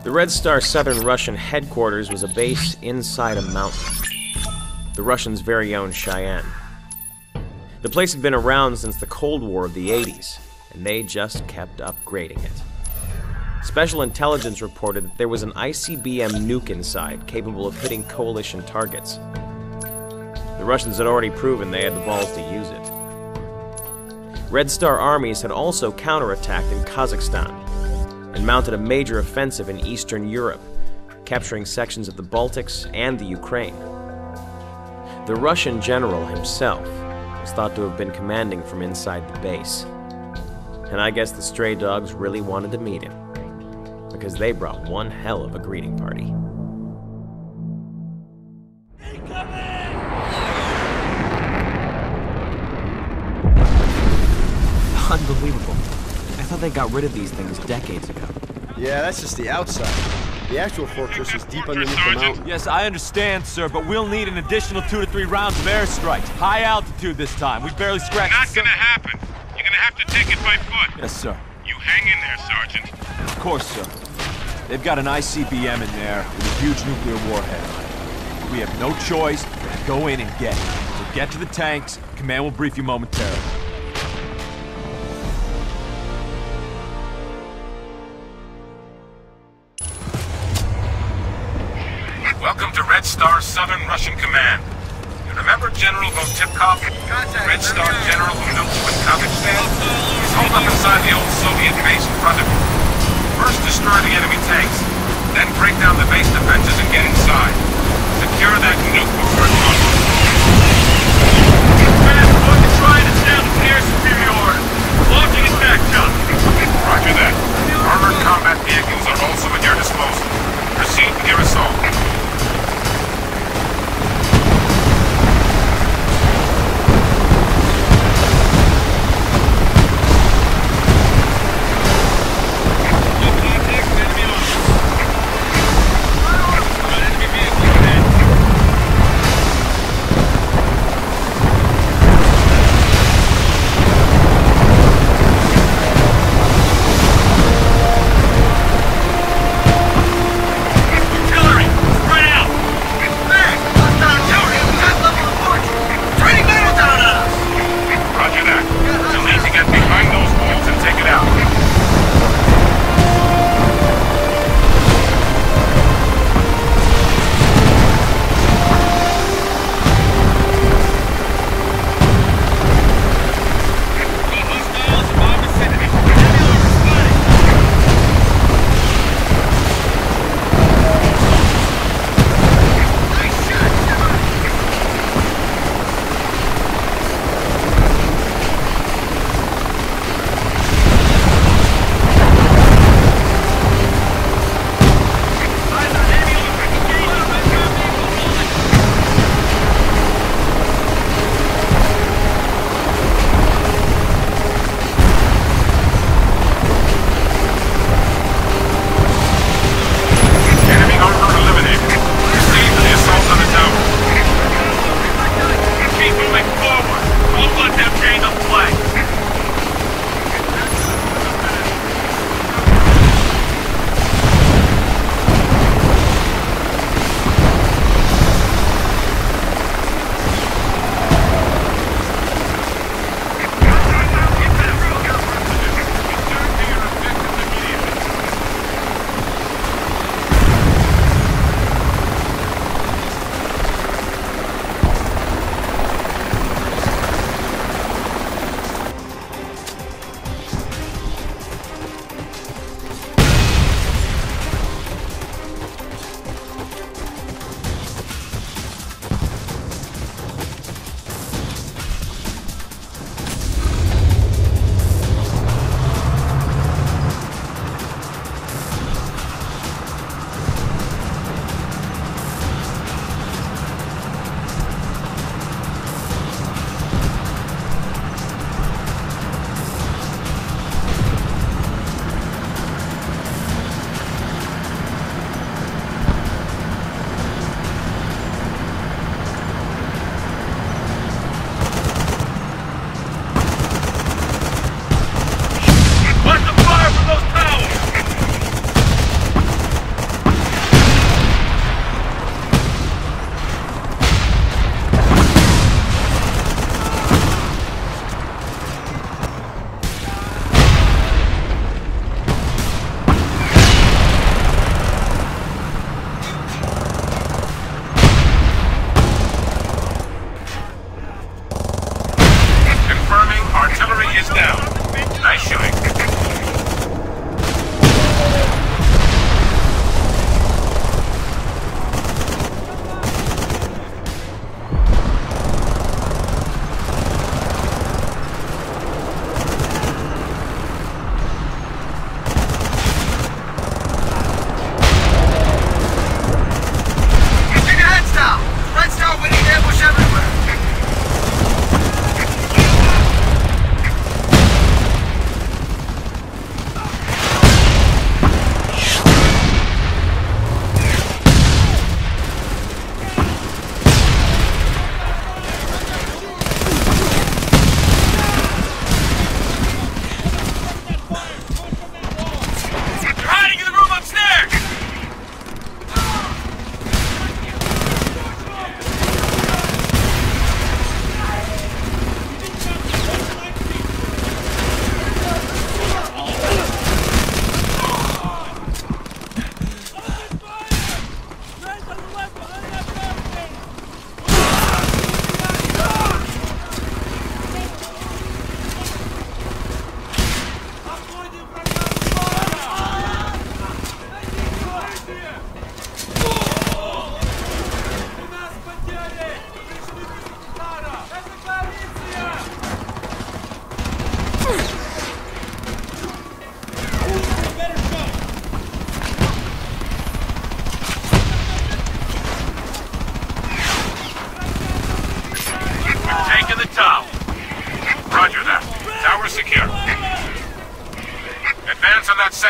The Red Star Southern Russian headquarters was a base inside a mountain. The Russians' very own Cheyenne. The place had been around since the Cold War of the 80s, and they just kept upgrading it. Special intelligence reported that there was an ICBM nuke inside, capable of hitting coalition targets. The Russians had already proven they had the balls to use it. Red Star armies had also counterattacked in Kazakhstan and mounted a major offensive in Eastern Europe, capturing sections of the Baltics and the Ukraine. The Russian general himself was thought to have been commanding from inside the base. And I guess the stray dogs really wanted to meet him, because they brought one hell of a greeting party. Unbelievable. I thought they got rid of these things decades ago. Yeah, that's just the outside. The actual fortress is deep underneath the mountain. Yes, I understand, sir, but we'll need an additional 2 to 3 rounds of airstrikes. High altitude this time. We barely scratched Not gonna happen. You're gonna have to take it by foot. Yes, sir. You hang in there, Sergeant. Of course, sir. They've got an ICBM in there with a huge nuclear warhead. We have no choice but to go in and get it. So get to the tanks. Command will brief you momentarily. Welcome to Red Star Southern Russian Command. You remember General Votipkov? Red Star General who knew you in Kazakhstan? He's holed up inside the old Soviet base in front of you. First destroy the enemy tanks, then break down the base defenses and get inside. Secure that nuke before it's on. Command, we're to try and establish air superiority. Launching attack shot. Roger that. Armored combat vehicles are also at your disposal. Proceed with your assault.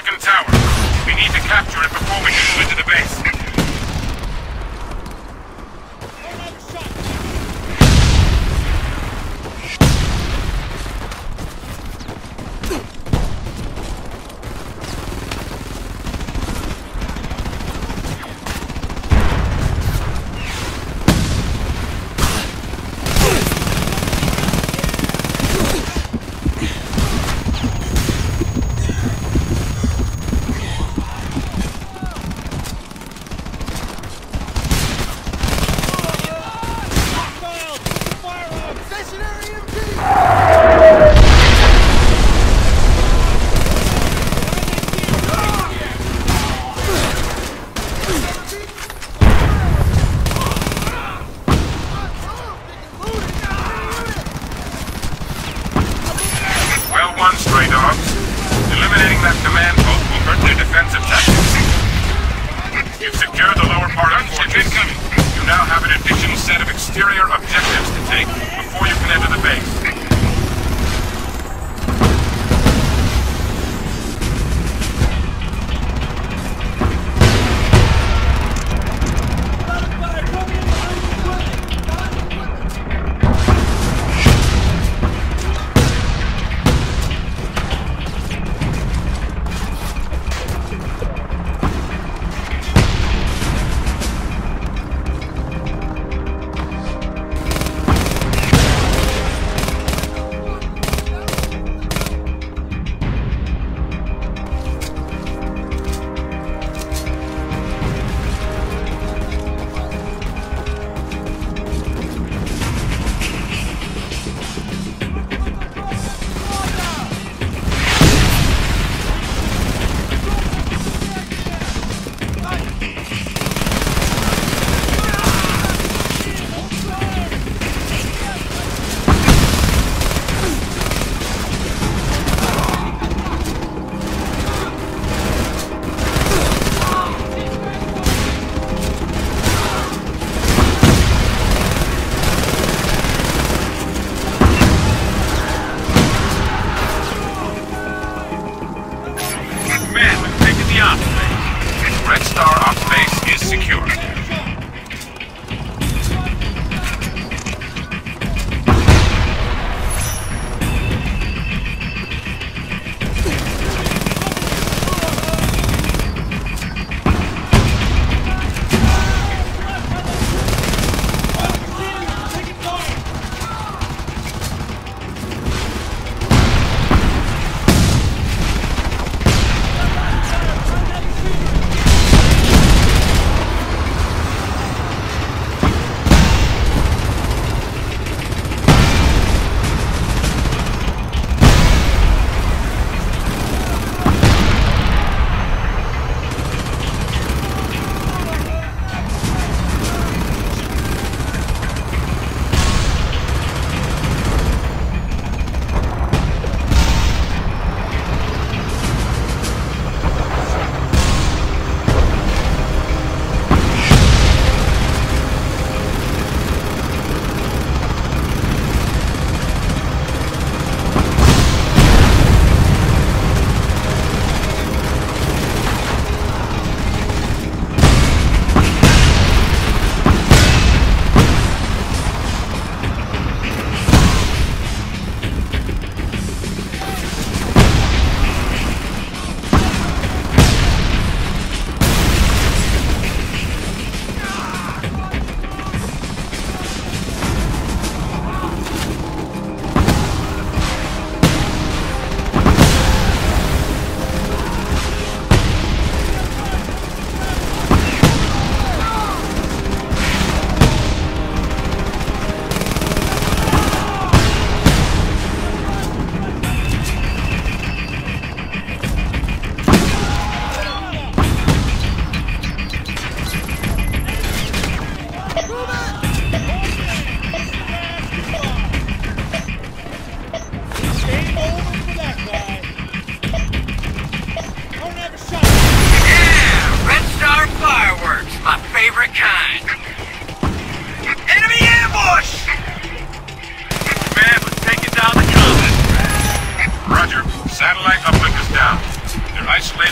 second tower. We need to capture it before we can move into the base.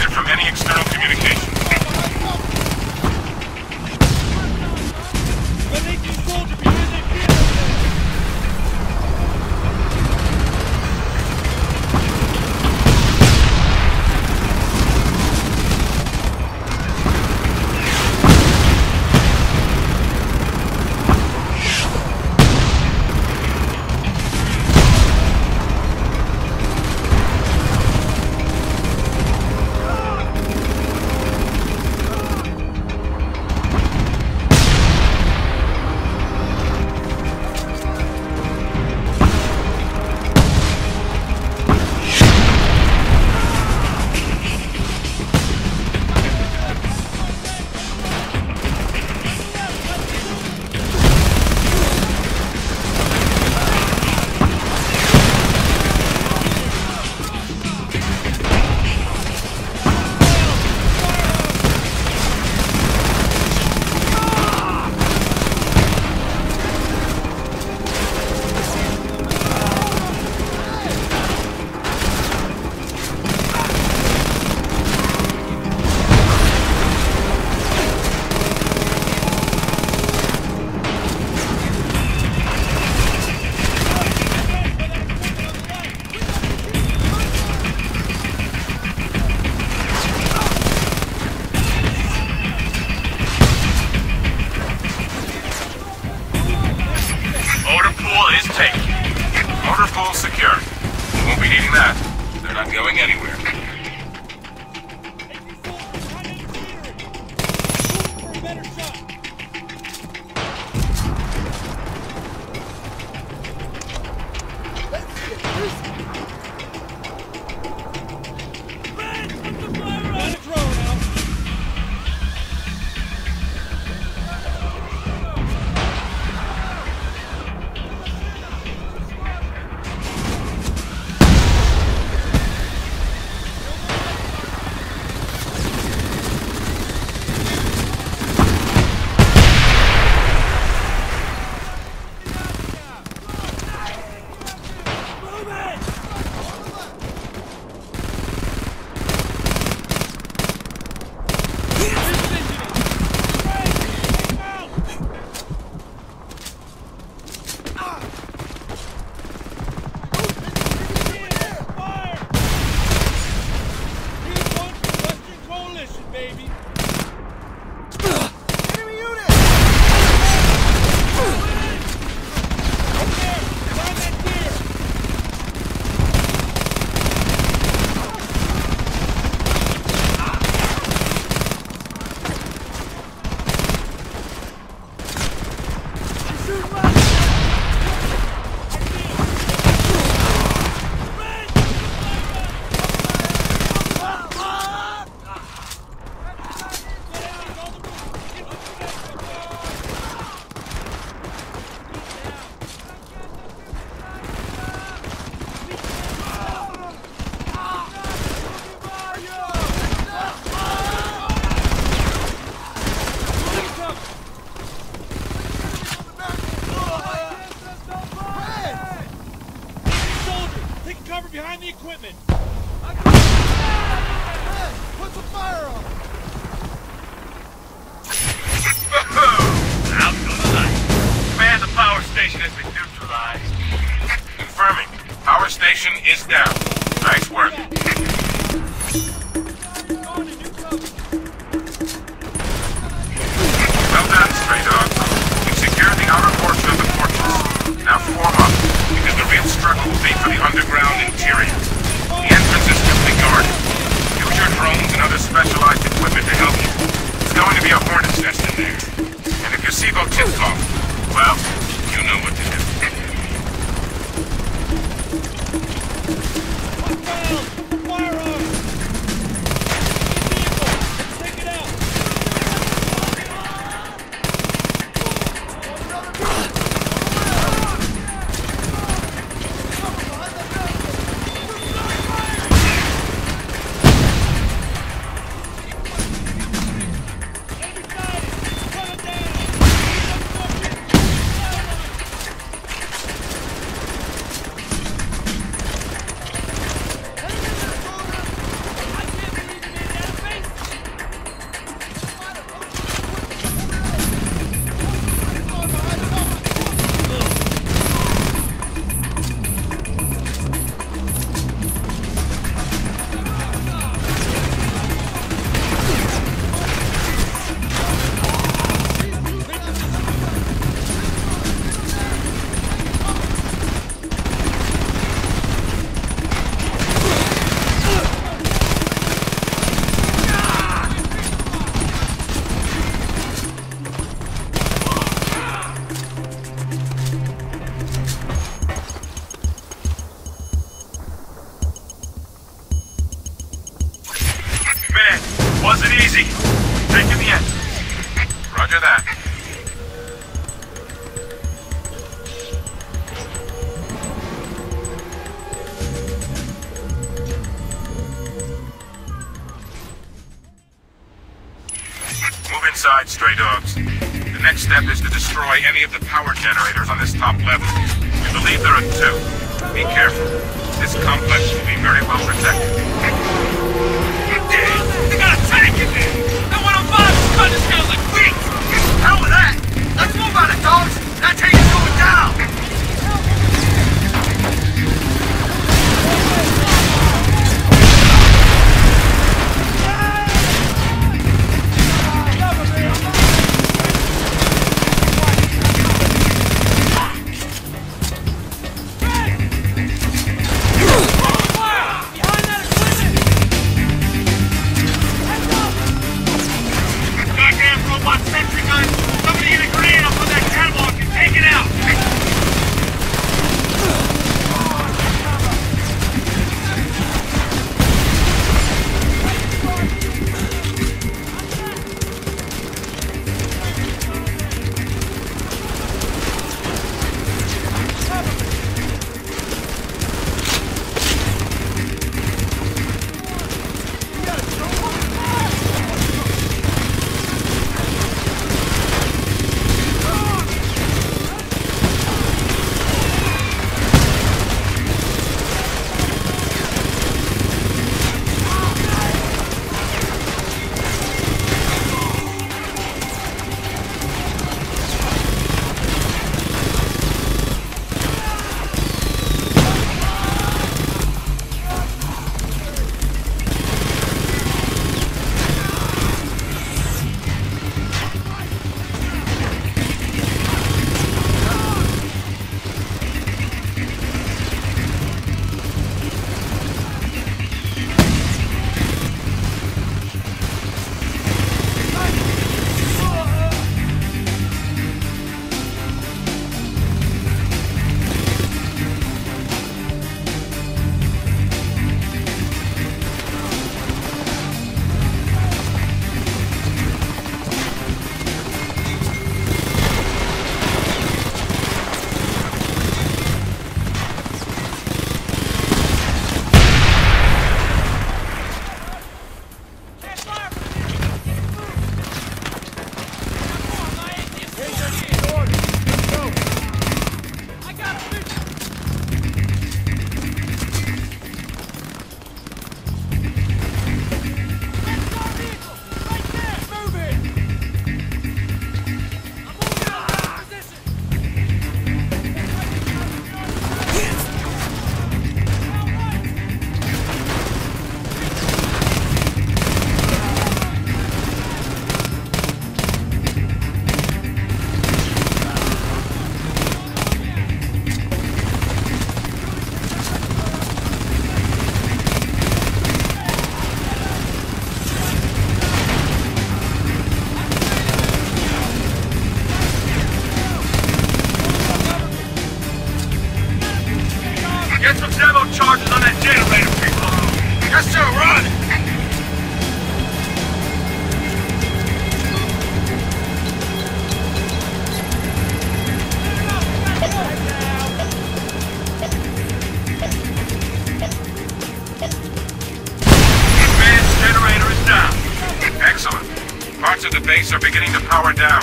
disconnected from any external communication. Motor pool secure. Won't be needing that. They're not going anywhere. it easy. Taking the end. Roger that. Move inside, stray dogs. The next step is to destroy any of the power generators on this top level. We believe there are 2. Be careful. This complex will be very well protected. They got a tank in there! And one of mine is cutting his tail like wheat! Hell with that! Let's move on it, dogs! That tank is going down! Get some demo charges on that generator, people! Yes, sir, run! Advanced generator is down. Excellent. Parts of the base are beginning to power down.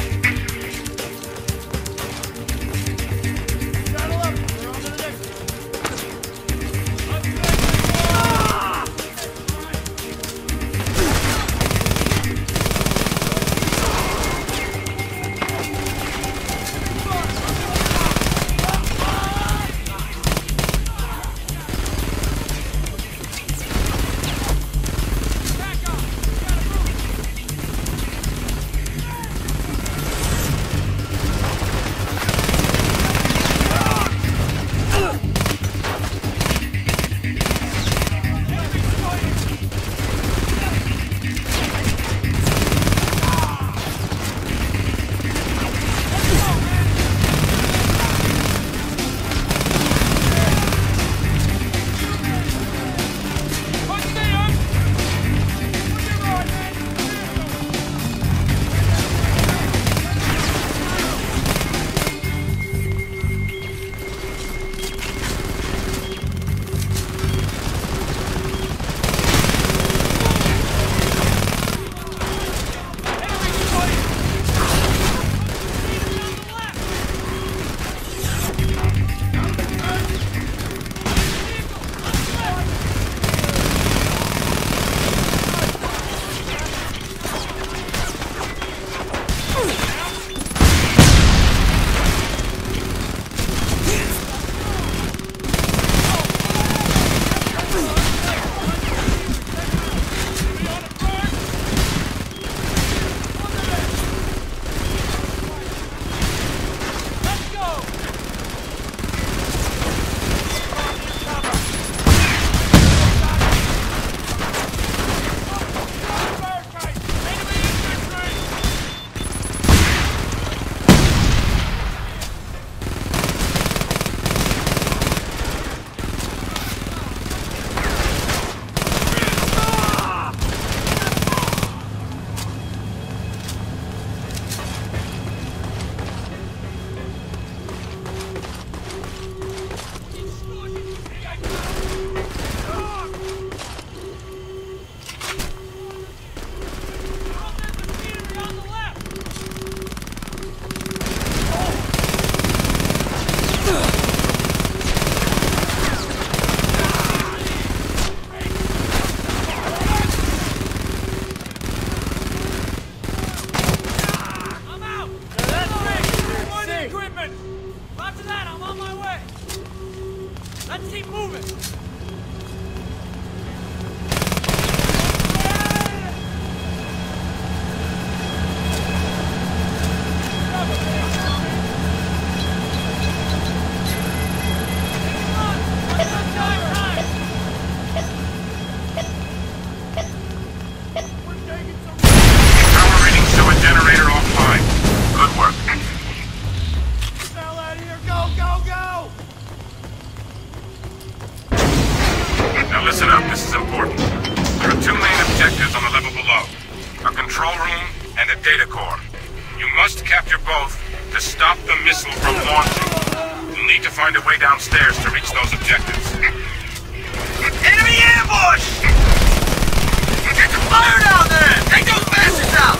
control room and a data core. You must capture both to stop the missile from launching. You'll need to find a way downstairs to reach those objectives. Enemy ambush! Get the fire down there! Take those bastards out!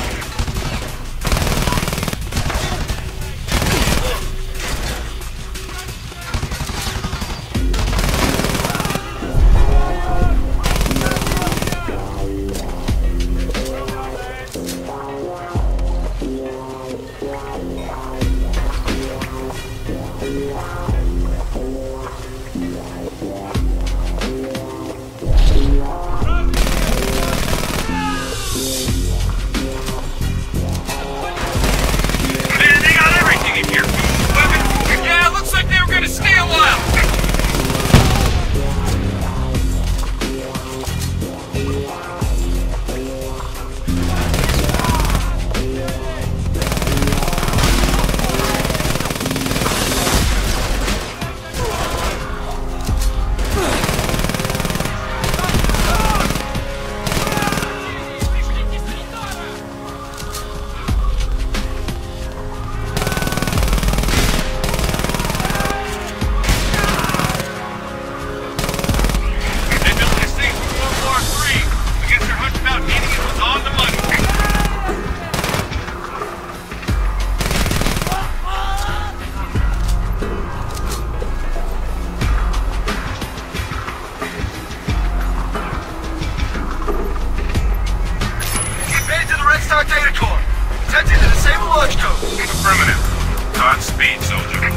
Affirmative. Godspeed, soldier.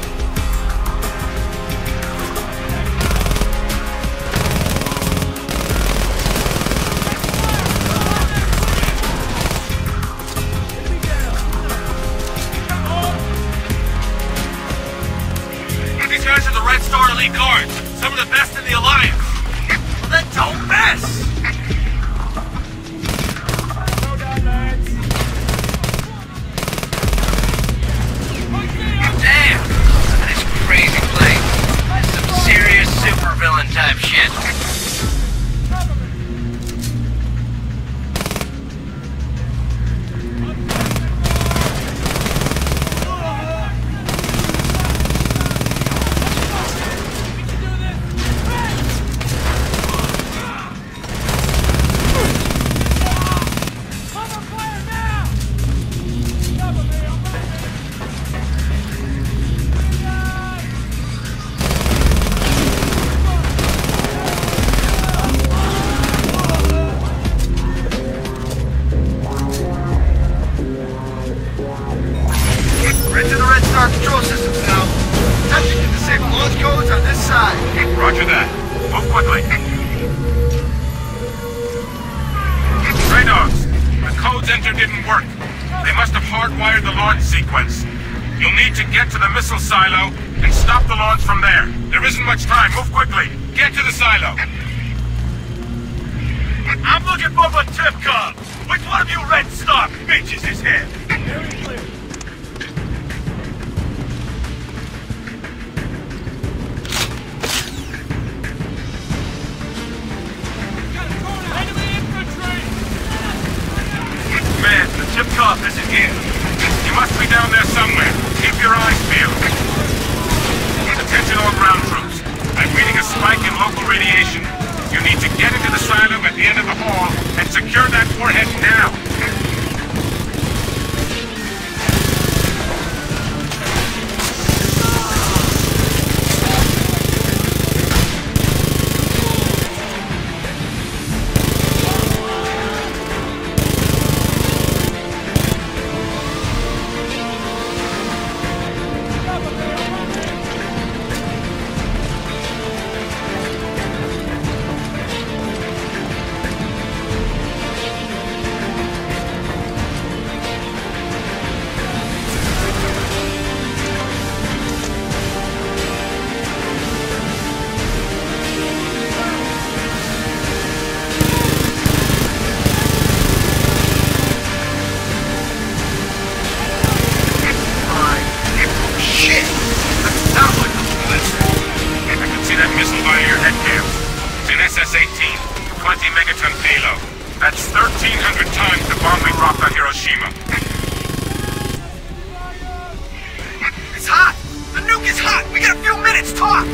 These guys are the Red Star Elite Guards, some of the best in the Alliance. Well, then don't mess! Supervillain type shit. Control systems now. Attempting to disable launch codes on this side. Roger that. Move quickly. Stray Dogs, the codes entered didn't work. They must have hardwired the launch sequence. You'll need to get to the missile silo and stop the launch from there. There isn't much time. Move quickly. Get to the silo. I'm looking for a tip cop. Which one of you Red Star bitches is here? Very clear. Tip-Top isn't here. He must be down there somewhere. Keep your eyes peeled. Attention all ground troops. I'm reading a spike in local radiation. You need to get into the silo at the end of the hall and secure that warhead now. Good times the bomb we dropped on Hiroshima. It's hot! The nuke is hot! We got a few minutes, tops!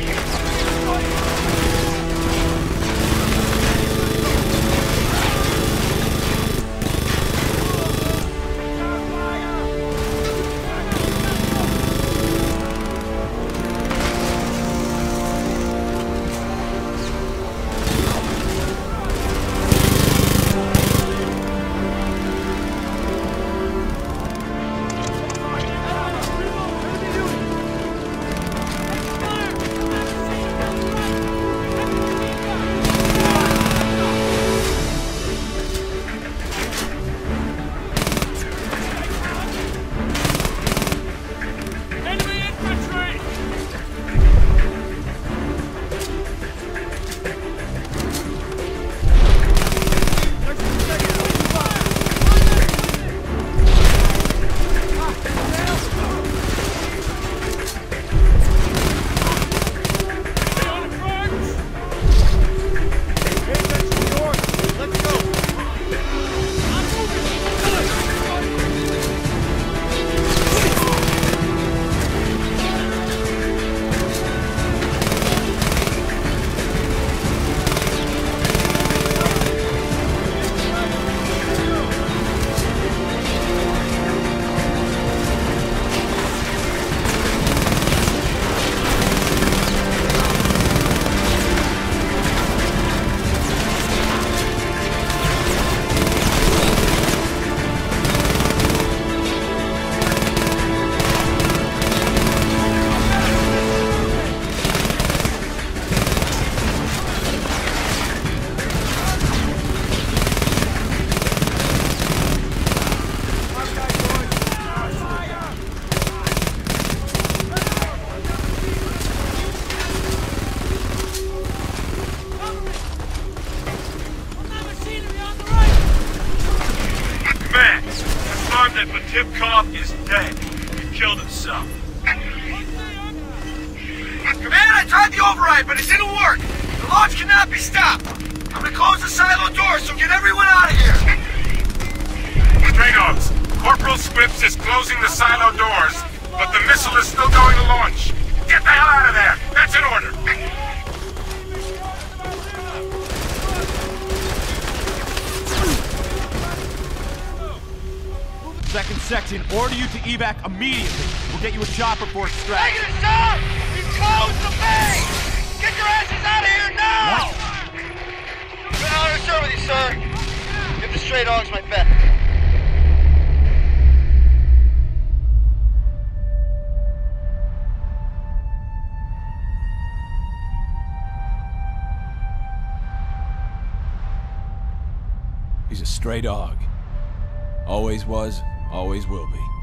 Tipkov is dead. He killed himself. Command, I tried the override, but it didn't work. The launch cannot be stopped. I'm gonna close the silo doors, so get everyone out of here. Stray Dogs, Corporal Scripps is closing the silo doors, but the missile is still going to launch. Get the hell out of there. That's an order. Second section, order you to evac immediately. We'll get you a chopper for extraction. Take it, sir! He's closed the bay! Get your asses out of here now! What? Been honor to serve with you, sir. Give the stray dogs my bet. He's a stray dog. Always was, always will be.